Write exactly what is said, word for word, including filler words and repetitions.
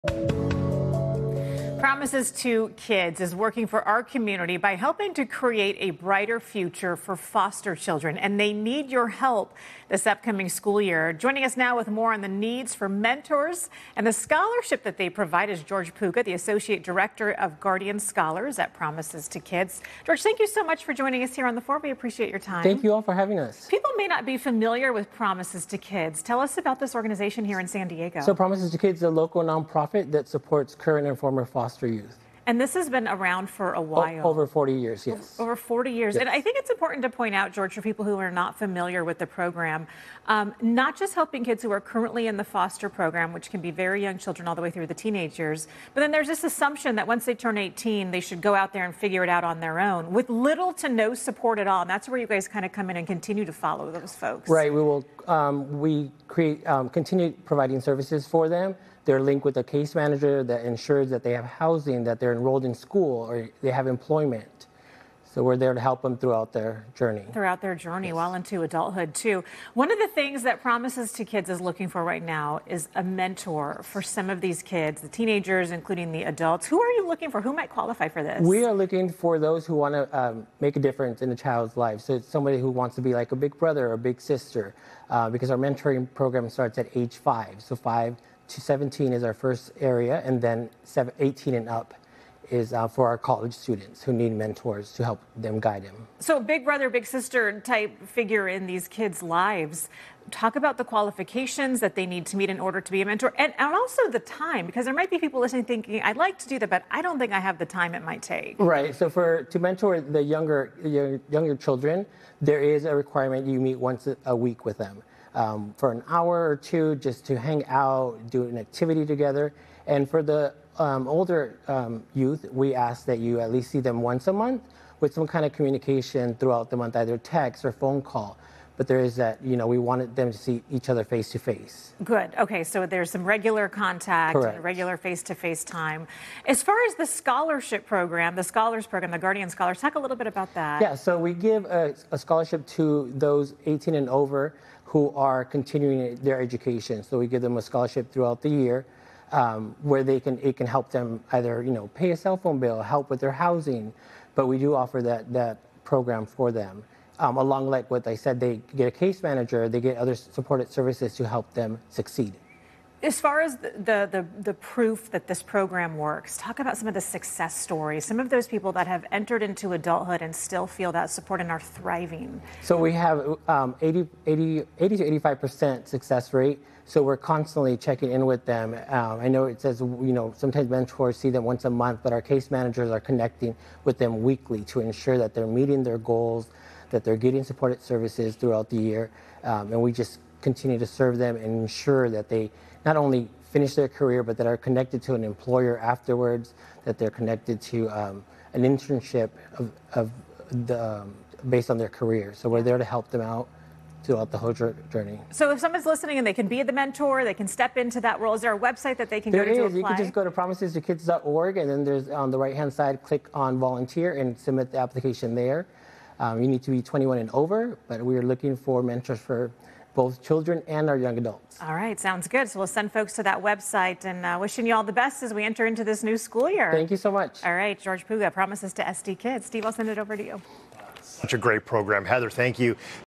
Promises to Kids is working for our community by helping to create a brighter future for foster children, and they need your help this upcoming school year. Joining us now with more on the needs for mentors and the scholarship that they provide is George Puga, the Associate Director of Guardian Scholars at Promises to Kids. George, thank you so much for joining us here on The Four. We appreciate your time. Thank you all for having us. People may not be familiar with Promises to Kids. Tell us about this organization here in San Diego. So Promises to Kids is a local nonprofit that supports current and former foster youth. And this has been around for a while. O- over forty years, yes. Over forty years. Yes. And I think it's important to point out, George, for people who are not familiar with the program, um, not just helping kids who are currently in the foster program, which can be very young children all the way through the teenage years, but then there's this assumption that once they turn eighteen, they should go out there and figure it out on their own with little to no support at all. And that's where you guys kind of come in and continue to follow those folks. Right. We will um, we create um, continue providing services for them. They're linked with a case manager that ensures that they have housing, that they're enrolled in school, or they have employment. So we're there to help them throughout their journey. Throughout their journey, Yes. well into adulthood, too. One of the things that Promises to Kids is looking for right now is a mentor for some of these kids, the teenagers, including the adults. Who are you looking for? Who might qualify for this? We are looking for those who want to um, make a difference in a child's life. So it's somebody who wants to be like a big brother or a big sister, uh, because our mentoring program starts at age five. So five to seventeen is our first area, and then eighteen and up is uh, for our college students who need mentors to help them guide them. So big brother, big sister type figure in these kids' lives. Talk about the qualifications that they need to meet in order to be a mentor, and, and also the time, because there might be people listening thinking, I'd like to do that, but I don't think I have the time it might take. Right. So for to mentor the younger younger children, there is a requirement you meet once a week with them. Um, for an hour or two, just to hang out, do an activity together. And for the um, older um, youth, we ask that you at least see them once a month with some kind of communication throughout the month, either text or phone call. But there is that, you know, we wanted them to see each other face to face. Good. Okay, so there's some regular contact Correct. and regular face-to-face time. As far as the scholarship program, the Scholars Program, the Guardian Scholars, talk a little bit about that. Yeah, so we give a, a scholarship to those eighteen and over who are continuing their education. So we give them a scholarship throughout the year um, where they can it can help them either, you know, pay a cell phone bill, help with their housing, but we do offer that, that program for them. Um, along, like what I said, they get a case manager, they get other supported services to help them succeed. As far as the, the, the, the proof that this program works, talk about some of the success stories, some of those people that have entered into adulthood and still feel that support and are thriving. So we have um, eighty, eighty, eighty to eighty-five percent success rate. So we're constantly checking in with them. Um, I know it says, you know, sometimes mentors see them once a month, but our case managers are connecting with them weekly to ensure that they're meeting their goals, that they're getting supported services throughout the year. Um, and we just continue to serve them and ensure that they not only finish their career, but that are connected to an employer afterwards, that they're connected to um, an internship of, of the, um, based on their career. So we're there to help them out throughout the whole journey. So if someone's listening and they can be the mentor, they can step into that role, is there a website that they can there go to is. to apply? You can just go to promises to kids dot org, and then there's on the right-hand side, click on volunteer and submit the application there. Um, you need to be twenty-one and over, but we are looking for mentors for both children and our young adults. All right, sounds good. So we'll send folks to that website, and uh, wishing you all the best as we enter into this new school year. Thank you so much. All right, George Puga, Promises to S D Kids. Steve, I'll send it over to you. Such a great program. Heather, thank you.